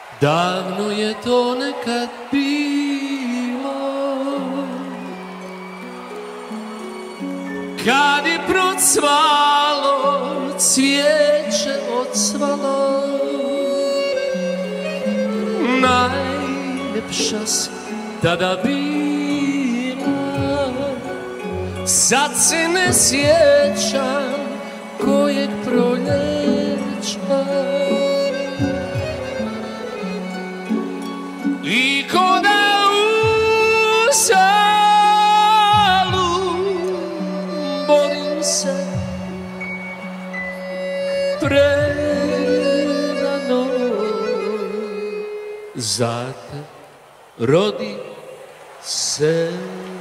Davno je to nekad bilo, kad je procvalo, cvijeće odsvalo. Najljepša si tada bila, sad se ne sjećam kojeg proljeća. I ko da uzalud borim se prerano za te rodi se.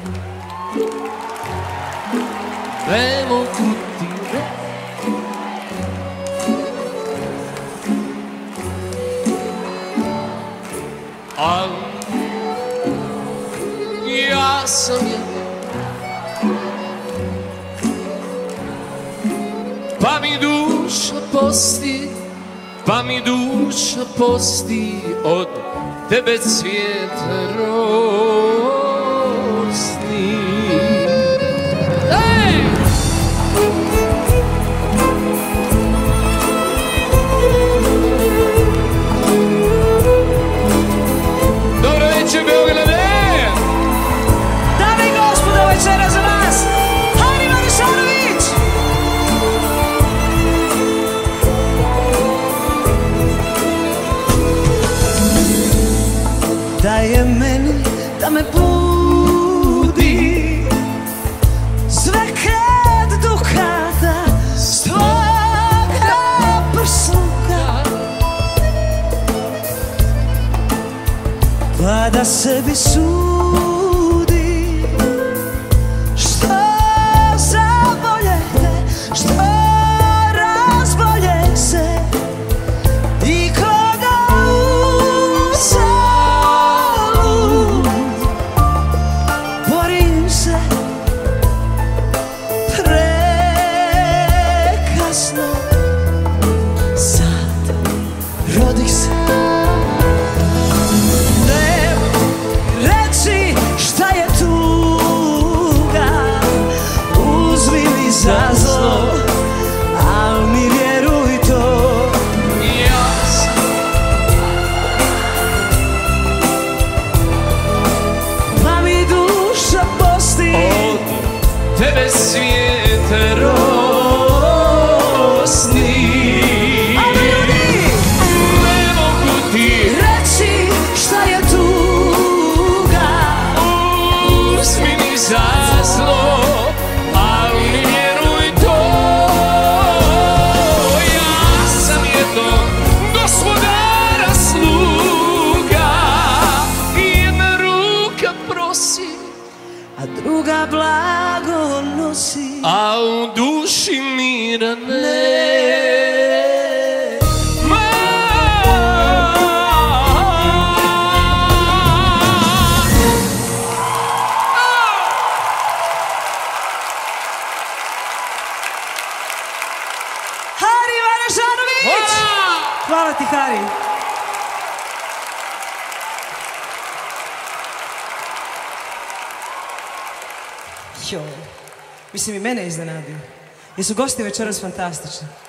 Ne mogu ti ali ja sam je, pa mi duša posti, pa mi duša posti od tebe cvijet rosni. Da je meni da me budi sve kad dukata s tvoga prsluka, pa da sebi sudi što zabolje te, što razbolje se. I koga rodih se. Nemo reci šta je tuga, uzmi mi za zlo, al mi vjeruj to. Ja sam, pa mi duša posti od tebe svijete rosni. A druga blago nosi, a u duši mira nema. Hari Varešanović! Hvala ti, Hari. Joj, mislim i mene iznenadio. Jesu gosti večeras fantastični?